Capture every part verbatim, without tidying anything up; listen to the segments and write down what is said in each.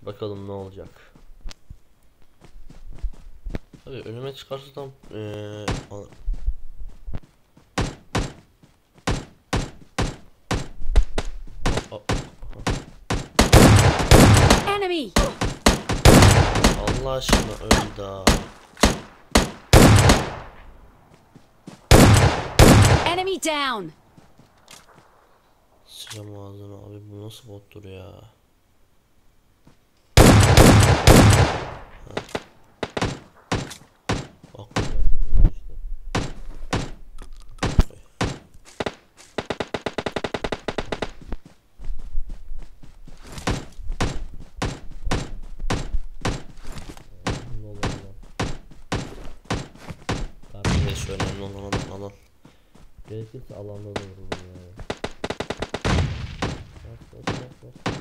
Bakalım ne olacak. Tabii önüme çıkarsa tam ee, Enemy. Allah aşkına öl daha. Enemy down. Sıçram ağzına abi, bu nasıl bottur ya. Bak işte. Kardeş önemli olan alan, alan. Gerekirse alanda da vururum yani. Bak bak bak bak.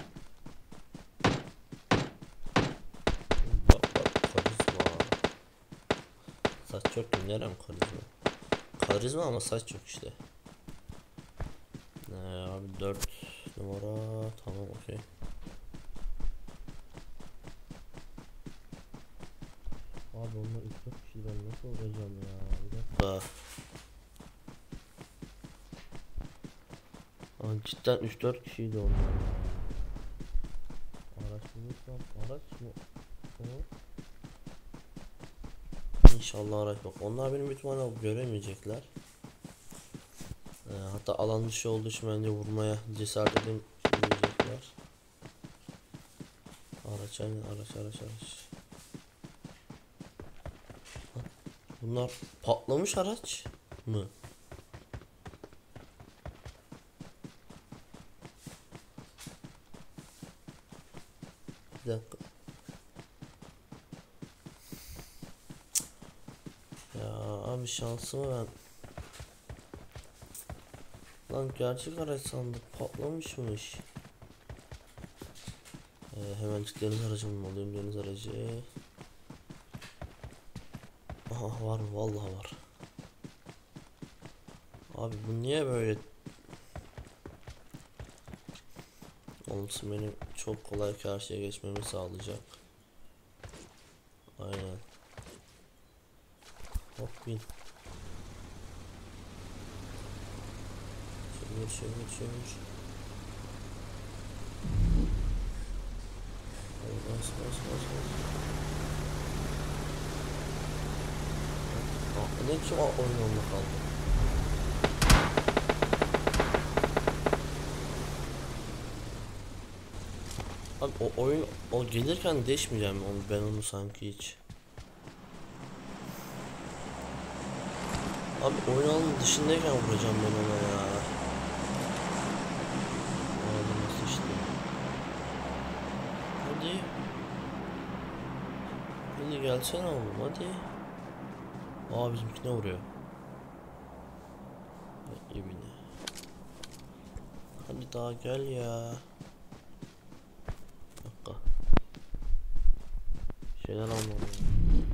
Bak bak, karizma. Saç yok ki, nerem karizma. Karizma ama saç yok işte. Ne abi, dört numara tamam, okey. Abi onlar üç dört kişi, ben nasıl olacağım ya, bir dakika. Aa, cidden üç dört kişiydi onlar ya. Araç bulursam, araç mı o? İnşallah araç, bak onlar benim ihtimalle göremeyecekler. Ee, hatta alan dışı olduğu için bence vurmaya cesaret edemeyecekler. Araç, aynen araç araç araç. Bunlar patlamış araç mı? Bir dakika. Ya abi, şansıma ben. Lan gerçek araç sandık, patlamışmış. Ee, hemen deniz aracımı alayım, deniz aracı. Aha, var mı? Vallahi var. Abi bu niye böyle? Olsun, benim çok kolay karşıya geçmemi sağlayacak. Aynen. Hop bin. Çevir çevir çevir. Bas bas bas bas. Aa, ne ki o oyun onunla kaldı. Abi o oyun, o gelirken değişmeyeceğim onu, ben onu sanki hiç. Abi oyun alanının dışındayken vuracağım ben ona ya. Ağlaması işte. Hadi. Hadi gelsene oğlum, hadi. Aa, bizimkine vuruyor. İbine. Hadi daha gel ya. Bir dakika. Bir şeyler almam lazım.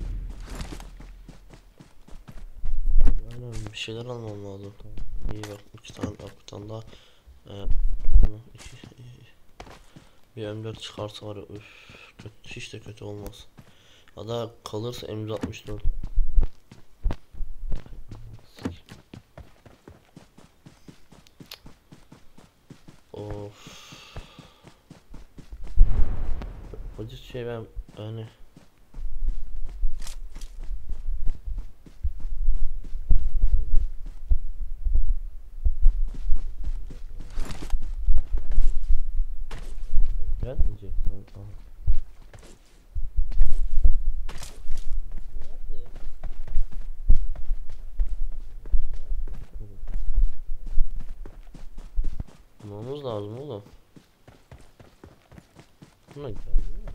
Aynen, bir şeyler almam lazım. İyi bak, iki tane, bir tane daha. Ee, iki, bir M dört çıkarsa var ya, üf, kötü, hiç de kötü olmaz. Ya da kalırsa M yüz altmış dört. Of. Acı şey, ben yani gelmeyecek sanki. Bulmamız lazım oğlum. Buna geldi mi?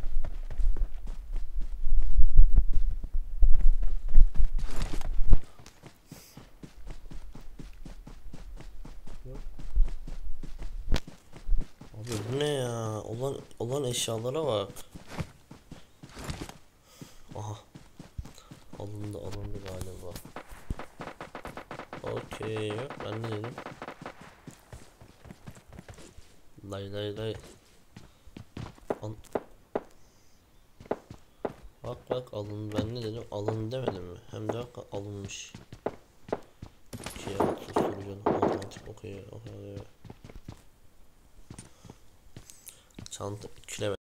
Yok. Abi bu ne ya? Olan olan eşyalara bak. Aha. Alındı alındı galiba. Okey, yok ben de dedim. Lay lay lay. An Bak bak alın, ben ne dedim, alın demedim mi? Hem de bak alınmış. Şey susturucu alternatif okuyor okuyor. Çanta kilometre.